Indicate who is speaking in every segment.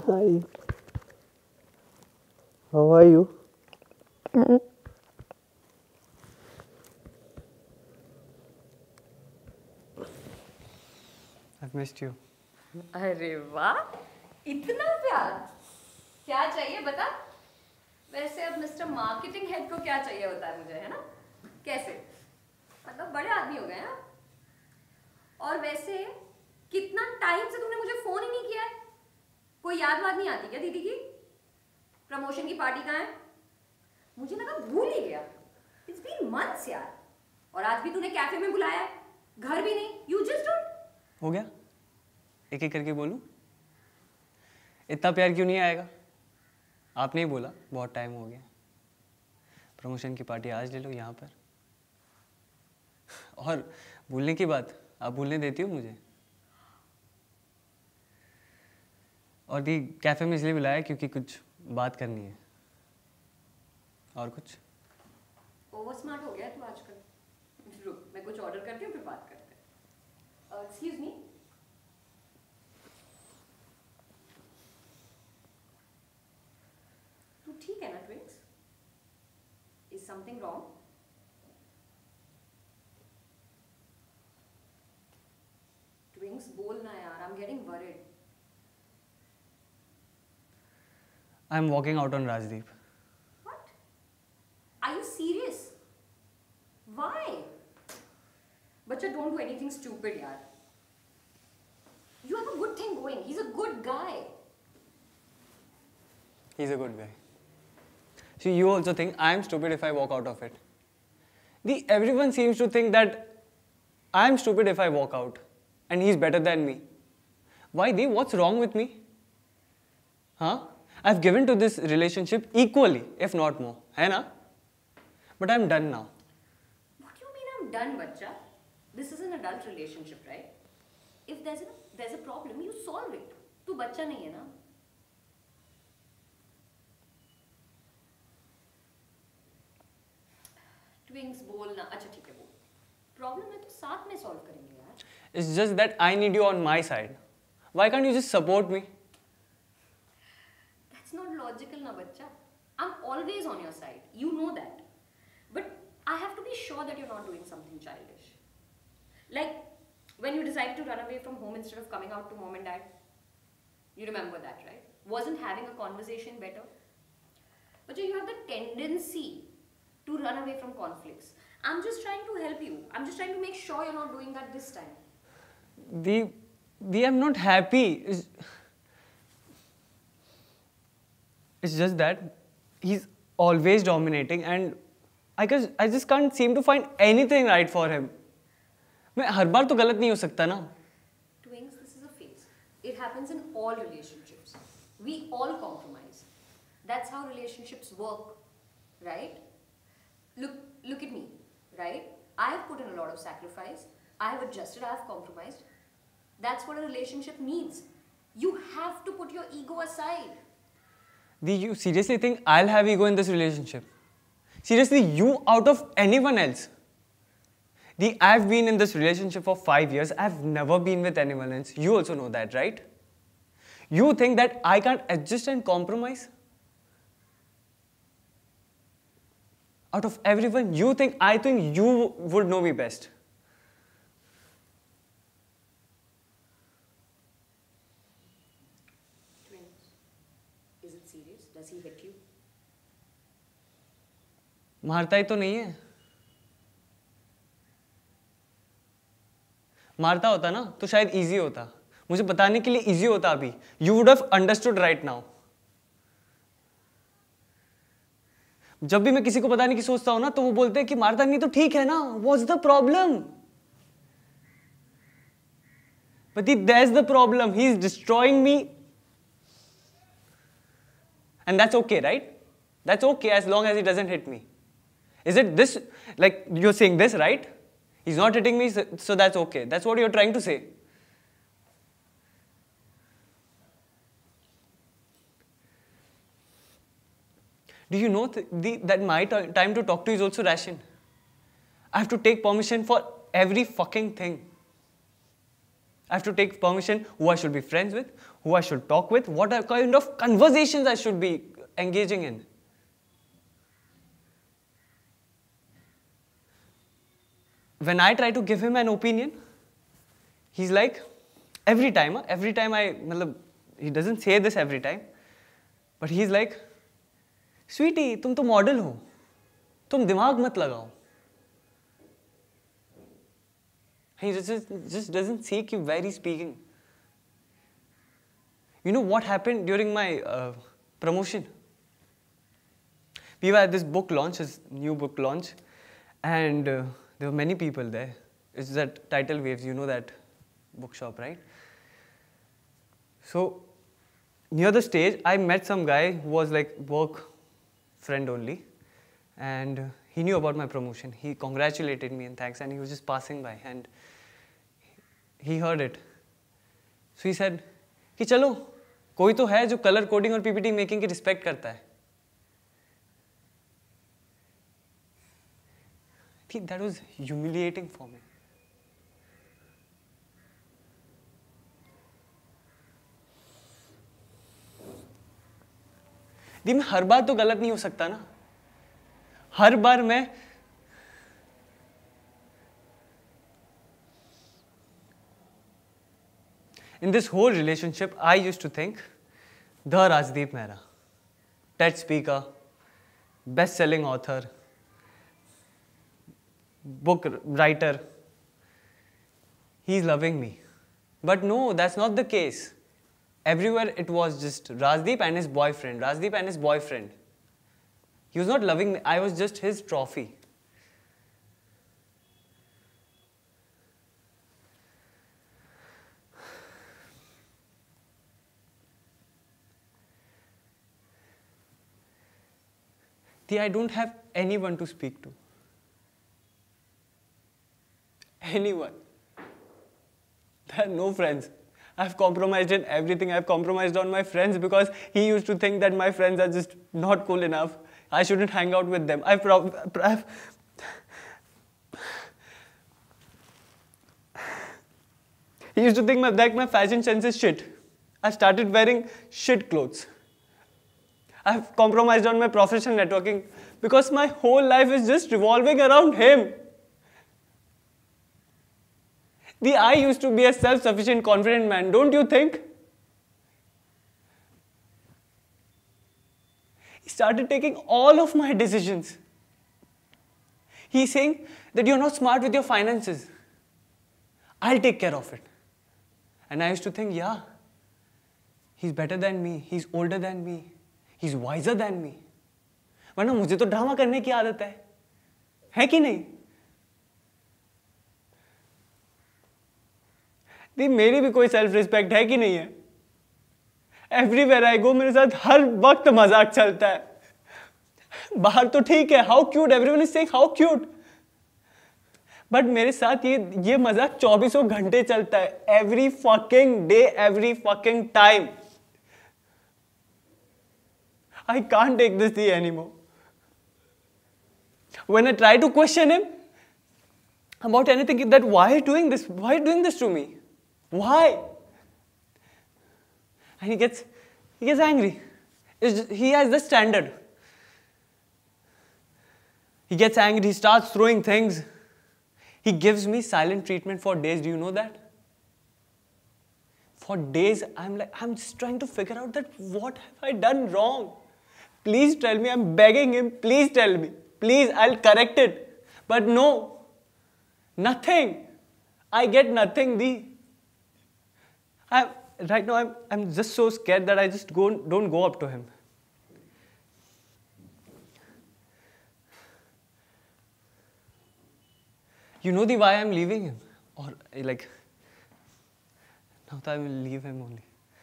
Speaker 1: Hi. How are you? I've missed you.
Speaker 2: अरे वाह, इतना प्यार। क्या चाहिए बता? वैसे अब मिस्टर मार्केटिंग हेड को क्या चाहिए होता है मुझे, है ना? कैसे? मतलब बड़े आदमी हो गए हैं। और वैसे कितना टाइम से तुमने मुझे फोन ही नहीं किया है? कोई याद वाद नहीं आती क्या दीदी की? प्रमोशन की पार्टी कहाँ है? मुझे लगा भूल ही गया। It's been months यार। और आज भी तूने कैफे में बुलाया है, घर भी नहीं। You just don't।
Speaker 1: हो गया? एक एक करके बोलूं? इतना प्यार क्यों नहीं आएगा? आपने ही बोला बहुत टाइम हो गया। प्रमोशन की पार्टी आज ले लो यहाँ पर। और भूलने की बात, आप भूलने देती हो मुझे? और भी कैफे में इसलिए बुलाया क्योंकि कुछ बात करनी है। और कुछ?
Speaker 2: ओवर स्मार्ट हो गया तू आजकल। रुक, मैं कुछ ऑर्डर करती हूँ फिर बात करते हैं। Excuse me. तू ठीक है ना Twinks? Is something wrong? Twinks बोल ना यार, I am getting worried.
Speaker 1: I'm walking out on Rajdeep.
Speaker 2: What? Are you serious? Why? Bachcha, don't do anything stupid, yaar. You have a good thing going. He's a good guy.
Speaker 1: He's a good guy. See, you also think I'm stupid if I walk out of it. Everyone seems to think that I'm stupid if I walk out and he's better than me. Why? What's wrong with me? Huh? I've given to this relationship equally, if not more. है ना? But I'm done now.
Speaker 2: What do you mean I'm done, bachcha? This is an adult relationship, right? If there's a problem, you solve it. तू बच्चा नहीं है ना? Twins बोलना, अच्छा ठीक है बोल। Problem है तो साथ में solve करेंगे यार।
Speaker 1: It's just that I need you on my side. Why can't you just support me?
Speaker 2: That's not logical na bachcha. I'm always on your side. You know that. But I have to be sure that you're not doing something childish. Like when you decided to run away from home instead of coming out to mom and dad. You remember that, right? Wasn't having a conversation better? But you have the tendency to run away from conflicts. I'm just trying to help you. I'm just trying to make sure you're not doing that this time.
Speaker 1: I'm not happy. It's just that he's always dominating and I just can't seem to find anything right for him. मैं हर बार तो गलत नहीं हो सकता ना?
Speaker 2: Twins, this is a phase. It happens in all relationships. We all compromise. That's how relationships work, right? Look at me, right? I have put in a lot of sacrifice. I have adjusted. I have compromised. That's what a relationship needs. You have to put your ego aside.
Speaker 1: You seriously think I'll have ego in this relationship? Seriously, you out of anyone else? I've been in this relationship for 5 years. I've never been with anyone else. You also know that, right? You think that I can't adjust and compromise? Out of everyone, I think you would know me best.
Speaker 2: Twins, is it serious? Does he hit you?
Speaker 1: मारता ही तो नहीं है। मारता होता ना तो शायद easy होता, मुझे बताने के लिए इजी होता अभी। You would have understood right now. जब भी मैं किसी को बताने की सोचता हूं ना तो वो बोलते हैं कि मारता नहीं तो ठीक है ना, what's the problem? But that's the problem, he is destroying me and that's okay, right? That's okay as long as he doesn't hit me. Is it this, like you're saying this, right? He's not hitting me, so that's okay. That's what you're trying to say. Do you know that my time to talk to you is also ration? I have to take permission for every fucking thing. I have to take permission who I should be friends with, who I should talk with, what kind of conversations I should be engaging in. When I try to give him an opinion, he's like, every time he doesn't say this every time, but he's like, sweetie, तुम तो model हो, तुम दिमाग मत लगाओ. He just doesn't seek you where he's speaking. You know what happened during my promotion? We were at this book launch, his new book launch, and there were many people there. It's that Tidal Waves, you know that bookshop, right? So near the stage, I met some guy who was like work friend only, and he knew about my promotion. He congratulated me and thanks, and he was just passing by, and he heard it. So he said, कि चलो, कोई तो है जो color coding और PPT making की respect करता है. I think that was humiliating for me. दी मैं हर बार तो गलत नहीं हो सकता ना. हर बार मैं in this whole relationship, I used to think, the Rajdeep Mehra, TED speaker, best-selling author, book writer, he's loving me. But no, that's not the case. Everywhere it was just Rajdeep and his boyfriend, Rajdeep and his boyfriend. He was not loving me, I was just his trophy. I don't have anyone to speak to. Anyone. There are no friends. I've compromised in everything. I've compromised on my friends because he used to think that my friends are just not cool enough. I shouldn't hang out with them. He used to think that my fashion sense is shit. I started wearing shit clothes. I've compromised on my professional networking because my whole life is just revolving around him. I used to be a self-sufficient, confident man, don't you think? He started taking all of my decisions. He's saying that you're not smart with your finances. I'll take care of it. And I used to think, yeah, he's better than me, he's older than me. He's wiser than me. वरना मुझे तो drama करने की आदत है कि नहीं? दी मेरी भी कोई सेल्फ रिस्पेक्ट है कि नहीं है? एवरीवेयर आई गो मेरे साथ हर वक्त मजाक चलता है. बाहर तो ठीक है, how cute, everyone is saying how cute. But मेरे साथ ये मजाक 24 घंटे चलता है. Every fucking day, every fucking time. I can't take this anymore. When I try to question him about anything, that why are you doing this? Why are you doing this to me? Why? And he gets angry. He has the standard. He gets angry, he starts throwing things. He gives me silent treatment for days. Do you know that? For days, I'm just trying to figure out that what have I done wrong? Please tell me, I'm begging him, please tell me. Please, I'll correct it. But no, nothing. I get nothing, Right now, I'm just so scared that I just don't go up to him. You know why I'm leaving him? Or like, now that I will leave him only.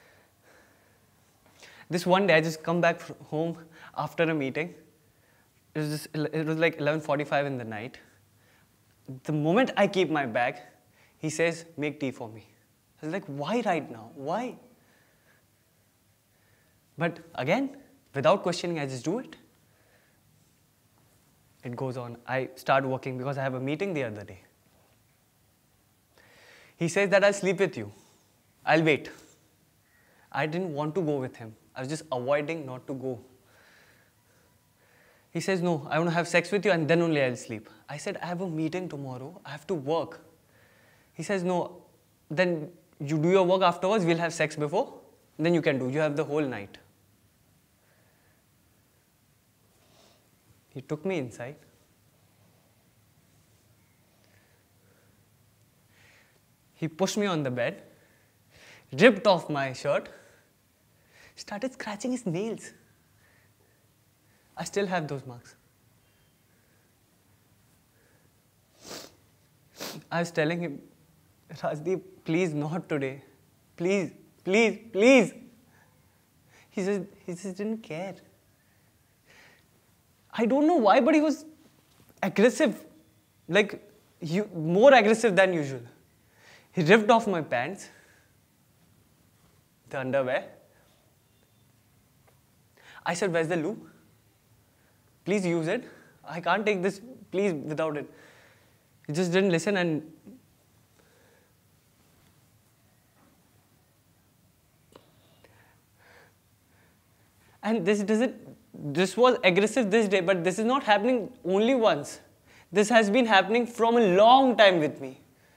Speaker 1: This one day, I just come back home after a meeting. It was like 11:45 in the night. The moment I keep my bag, he says, make tea for me. I was like, why right now? Why? But again, without questioning, I just do it. It goes on. I start working because I have a meeting the other day. He says that I'll sleep with you. I'll wait. I didn't want to go with him. I was just avoiding not to go. He says, no, I want to have sex with you and then only I'll sleep. I said, I have a meeting tomorrow. I have to work. He says, no, then you do your work afterwards. We'll have sex before. Then you can do. You have the whole night. He took me inside. He pushed me on the bed, ripped off my shirt, started scratching his nails. I still have those marks. I was telling him, Rajdeep, please not today. Please, please, please. He just didn't care. I don't know why, but he was aggressive. Like, more aggressive than usual. He ripped off my pants, the underwear. I said, where's the lube? Please use it. I can't take this, please, without it. He just didn't listen and this was aggressive this day, but this is not happening only once. This has been happening from a long time with me.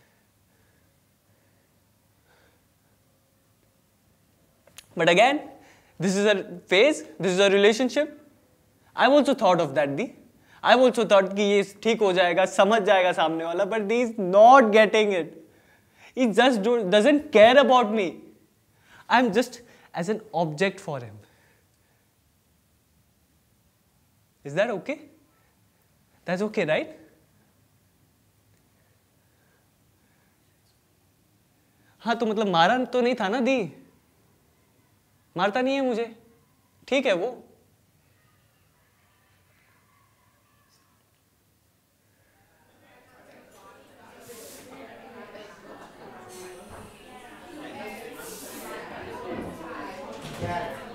Speaker 1: But again, this is a phase, this is a relationship. I've also thought of that, Di. I've also thought कि ये ठीक हो जाएगा, समझ जाएगा सामने वाला, but he's not getting it. He just doesn't care about me. I'm just as an object for him. Is that okay? That's okay, right? हाँ तो मतलब मारा तो नहीं था ना दी, मारता नहीं है मुझे, ठीक है वो.
Speaker 3: Yeah.